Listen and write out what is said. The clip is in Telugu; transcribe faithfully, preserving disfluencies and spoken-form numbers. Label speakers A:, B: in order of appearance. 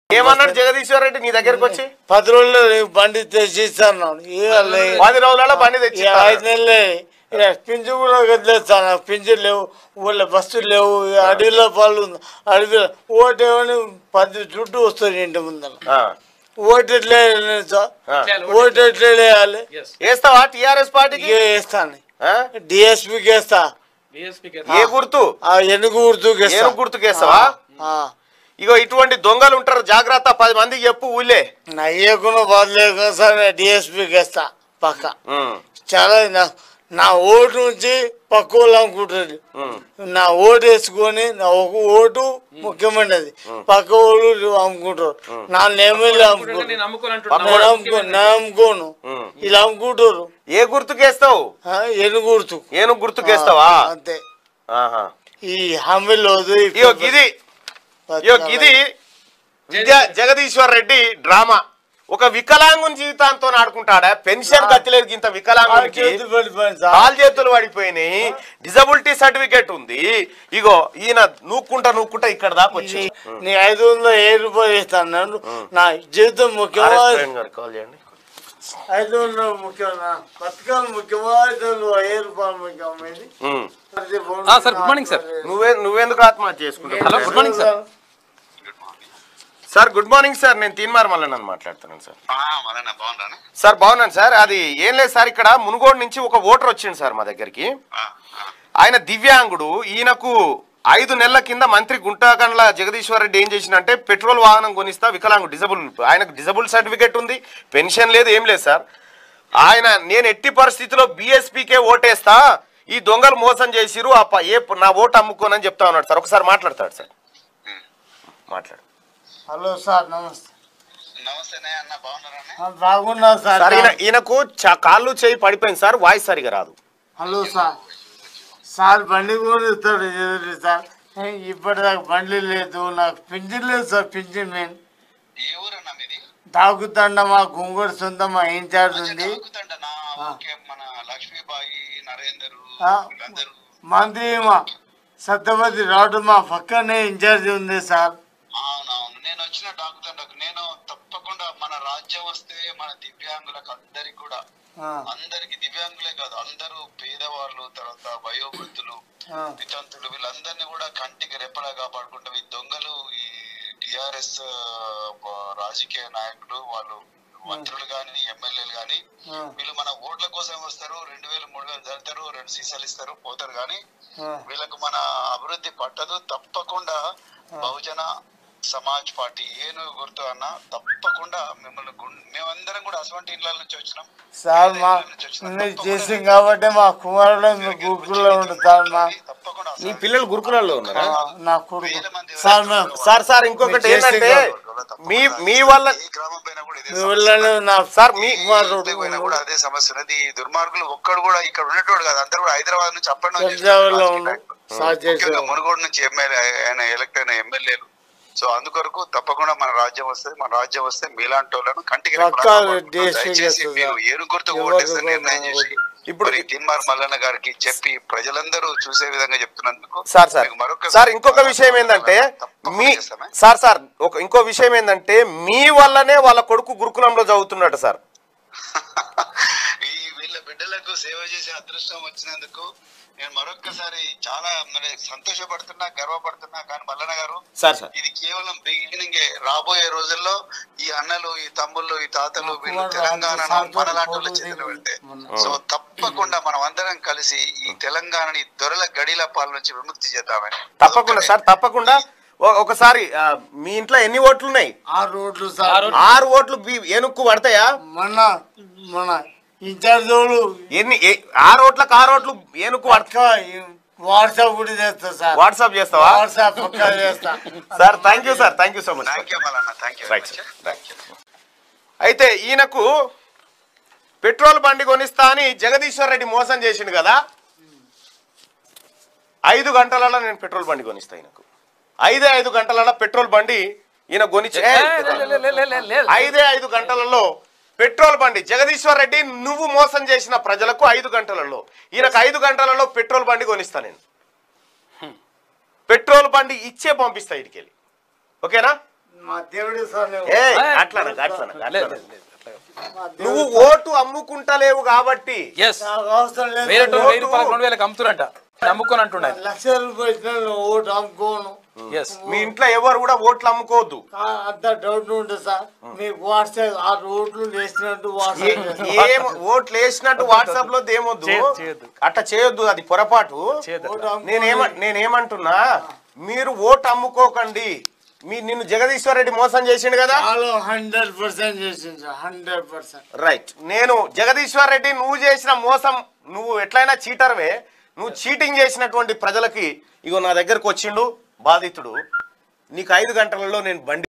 A: ఏమన్నాడు జగదీశ్వర్ రెడ్డి నీ దగ్గరకు వచ్చి?
B: పది రోజులు బండి తెచ్చి ఇస్తాను.
A: పది రోజులలో బండి తెచ్చి
B: ఐదు నెలలే పింఛు కూడా తెస్తాను. పింఛన్ లేవు, ఊళ్ళో బస్సులు లేవు, అడవిలో పళ్ళు అడవిలో ఓటేమని పది చుట్టూ వస్తుంది ఇంటి ముందర. ఓటు ఎట్లే ఓటు ఎట్లే వేయాలి?
A: వేస్తావా టీఆర్ఎస్ పార్టీకి?
B: వేస్తాను. డిఎస్పీకి వేస్తా.
A: ఏ గుర్తు?
B: ఎనుగు గుర్తుకి
A: ఏనుగు గుర్తుకి వేస్తావా? ఇగో ఇటువంటి దొంగలు ఉంటారు, జాగ్రత్త. పది మందికి చెప్పు ఊళ్ళే.
B: నయ్యకుండా బాధ లేకుండా సార్ డిఎస్పీకి వేస్తా పక్క. చాలా నా ఓటు నుంచి పక్క వాళ్ళు అమ్ముకుంటుంది. నా ఓటు వేసుకొని నా ఒక ఓటు ముఖ్యమైనది, పక్క వాళ్ళు అమ్ముకుంటారు. నా ఎమ్మెల్యే అమ్ముకుంటారు, నేను అమ్ముకోను, ఇలా అమ్ముకుంటారు.
A: ఏ గుర్తుకు వేస్తావు?
B: ఏనుగు గుర్తు.
A: ఏనుగు గుర్తుకు వేస్తావా?
B: అంతే. ఈ హామీలో
A: ఇది ఇది విద్యా జగదీశ్వర్ రెడ్డి డ్రామా. ఒక వికలాంగుని జీవితాంతో ఆడుకుంటాడా? పెన్షన్ గతిలేదు ఇంత వికలాంగునికి, కాలు చేతులు పడిపోయినాయి, డిజబిలిటీ సర్టిఫికేట్ ఉంది. ఇగో ఈయన నూక్కుంటా నూక్కుంటా ఇక్కడ దాకా వచ్చి
B: నీ ఐదు వందల ఏ రూపాయలు ఇస్తాను. నా జీవితం ముఖ్యమా?
A: కాల్ చేయండి.
B: ఐదు వందలు ముఖ్యమా? బతకాలు ముఖ్యమా? ఐదు వందలు ఏ రూపాయలు ముఖ్యమైనది?
C: Good morning sir.
A: నువ్వే నువ్వెందుకు ఆత్మహత్య చేసుకుంటావు? Hello good morning sir. Sir good morning sir, నేను తీన్మార్ మల్లన్న మాట్లాడుతున్నాను సార్. సార్ బాగున్నాను సార్. అది ఏం లేదు సార్, ఇక్కడ మునుగోడు నుంచి ఒక ఓటర్ వచ్చిండు సార్ మా దగ్గరికి. ఆయన దివ్యాంగుడు. ఈయనకు ఐదు నెలల కింద మంత్రి గుంటాకండ్ల జగదీశ్వర్ రెడ్డి ఏం చేసిందంటే పెట్రోల్ వాహనం కొనిస్తా, వికలాంగుడు డిజబుల్, ఆయనకు డిజబుల్ సర్టిఫికేట్ ఉంది, పెన్షన్ లేదు, ఏం లేదు సార్. ఆయన నేను ఎట్టి పరిస్థితిలో బిఎస్పీకే ఓటేస్తా, ఈ దొంగలు మోసం చేసిరు, ఏ నా ఓటు అమ్ముకోనని చెప్తా ఉన్నాడు సార్. ఒకసారి మాట్లాడతాడు సార్, మాట్లాడు.
B: హలో సార్, నమస్తే. బాగున్నా సార్.
A: ఈయనకు కాళ్ళు చేయి పడిపోయింది సార్, వాయిస్ సరిగా రాదు.
B: Hello sir. సార్ బండి కూడా ఇస్తాడు సార్. ఇప్పటిదాకా బండి లేదు, నాకు పింఛన్ లేదు సార్. పింఛన్ మెయిన్ తాగుతండ మా గుంగూరు సొంత మా ఇన్ఛార్జ్ ఉంది. మంత్రి మా సత్యవతి రాడు మా పక్కనే ఇన్ఛార్జ్ ఉంది సార్.
D: అవునవును, నేను వచ్చిన డాక్టర్ నేను తప్పకుండా మన రాజ్యం వస్తే మన దివ్యాంగులకు అందరికి కూడా, అందరికి దివ్యాంగులే కాదు, అందరూ పేదవాళ్ళు, తర్వాత వయోవృద్ధులు, వితంతులు, వీళ్ళందరినీ కూడా కంటికి రెప్పలా కాపాడుకుంటాం. ఈ దొంగలు, ఈ టిఆర్ఎస్ రాజకీయ నాయకులు, వాళ్ళు మంత్రులు గాని ఎమ్మెల్యేలు గాని, వీళ్ళు మన ఓట్ల కోసం వస్తారు, రెండు వేలు మూడు వేలు జరుగుతారు, రెండు సీసాలు ఇస్తారు, పోతారు. కానీ వీళ్ళకు మన అభివృద్ధి పట్టదు. తప్పకుండా బహుజన సమాజ్ పార్టీ ఏనుగు గుర్తు అన్న తప్పకుండా మిమ్మల్ని, మేమందరం కూడా అటువంటి ఇళ్ళ నుంచి వచ్చినాం
B: సార్. మా చేసింది కాబట్టి మా కుమారుడు గురుకుల్లో ఉంటారు.
D: తప్పకుండా
A: నీ పిల్లలు గురుకులాల్లో ఉన్నారా?
B: నా కొడుకు
A: సార్. సార్ ఇంకొకటి ఏంటంటే మీ మీ వల్ల
D: గ్రామం పైన కూడా
A: సార్ మీ
D: పైన కూడా అదే సమస్య ఉన్నది. దుర్మార్గులు ఒక్కడు కూడా ఇక్కడ ఉండేటోడు కాదు, అందరు కూడా హైదరాబాద్ నుంచి అప్పటి మునుగోడు నుంచి ఎమ్మెల్యే ఆయన ఎలక్ట్ అయిన ఎమ్మెల్యేలు. సో అందుకొరకు తప్పకుండా మన రాజ్యం వస్తుంది. మన రాజ్యం వస్తే మీలాంటి వాళ్ళను కంటికి దయచేసి మీరు ఏను గుర్తు ఓటేస్తే నిర్ణయం చేసి ఇప్పుడు తీన్మార్ మల్లన్న గారికి చెప్పి ప్రజలందరూ చూసే విధంగా చెప్తున్నందుకు
A: సార్ సార్ సార్ ఇంకొక విషయం ఏంటంటే మీ సార్ సార్ ఒక ఇంకో విషయం ఏంటంటే మీ వల్లనే వాళ్ళ కొడుకు గురుకులంలో చదువుతున్నాడు సార్.
D: ఈ వీళ్ళ బిడ్డలకు సేవ చేసే అదృష్టం వచ్చినందుకు నేను మరొక్కసారి చాలా మరి సంతోషపడుతున్నా, గర్వపడుతున్నా. కానీ మల్లన్న గారు, ఇది కేవలం బిగినింగ్. రాబోయే రోజుల్లో ఈ అన్నలు, ఈ తమ్ముళ్ళు, ఈ తాతలు వీళ్ళు తెలంగాణను మనలాంటి చేతులు పెడితే, సో తప్పకుండా మనం అందరం కలిసి ఈ తెలంగాణని దొరల గడిల పాల నుంచి విముక్తి చేద్దామని.
A: తప్పకుండా సార్, తప్పకుండా. ఒకసారి మీ ఇంట్లో ఎన్ని ఓట్లు ఉన్నాయి?
B: ఆరు ఓట్లు సార్.
A: ఆరు ఓట్లు ఏనుక్కు పడతాయా?
B: మొన్న మన ఇన్ఛార్జ్
A: ఎన్ని ఆరు ఓట్లకు ఆరు ఓట్లు ఏనుక్కు పడతా?
B: వాట్సాప్ కూడా చేస్తా సార్.
A: వాట్సాప్ చేస్తావా?
B: వాట్సాప్ చేస్తా
A: sir. Thank you sir, thank you so much. అయితే ఈయనకు పెట్రోల్ బండి కొనిస్తా అని జగదీశ్వర్ రెడ్డి మోసం చేసిండు కదా. ఐదు గంటలలో నేను పెట్రోల్ బండి కొనిస్తా ఈయనకు. ఐదే ఐదు గంటలలో పెట్రోల్ బండి ఈయన కొనిచ్చే ఐదే ఐదు గంటలలో పెట్రోల్ బండి జగదీశ్వర్ రెడ్డి నువ్వు మోసం చేసిన ప్రజలకు ఐదు గంటలలో ఈయనకు ఐదు గంటలలో పెట్రోల్ బండి కొనిస్తా. నేను పెట్రోల్ బండి ఇచ్చే పంపిస్తా ఇటుకెళ్ళి. ఓకేనా?
B: మా దేవుడు సార్
A: ఏయ్, అట్లనా, అట్లనా, అట్లనా. నువ్వు ఓటు అమ్ముకుంటలేవు కాబట్టి
C: ఎస్ వేరే వెయ్యి రూపాయలకు రెండు వేలకు అమ్ముతురంట నమ్ముకొని అంటున్నాయి
B: లక్ష రూపాయలు ఇచ్చిన ఓటు అమ్ముకోను.
C: ఎస్
A: మీ ఇంట్లో ఎవరు కూడా ఓట్లు అమ్ముకోవద్దు.
B: అంత డౌట్ ఉంటుంది సార్. మీకు వాట్సాప్ ఆ ఓట్లు వేసినట్టు వాట్సాప్
A: ఏం ఓట్లు వేసినట్టు వాట్సాప్ లో ఏమొద్దు, అట్లా చేయొద్దు, అది పొరపాటు. నేనేమ నేనేమంటున్నా, మీరు ఓటు అమ్ముకోకండి. మీ నిన్ను జగదీశ్వర్ రెడ్డి మోసం చేసిండు కదా,
B: హండ్రెడ్ పర్సెంట్ చేసింది సార్, హండ్రెడ్ పర్సెంట్
A: రైట్. నేను జగదీశ్వర్ రెడ్డి నువ్వు చేసిన మోసం, నువ్వు ఎట్లయినా చీటర్వే, నువ్వు చీటింగ్ చేసినటువంటి ప్రజలకి ఇగో నా దగ్గరకు వచ్చిండు బాధితుడు, నీకు ఐదు గంటలలో నేను బండి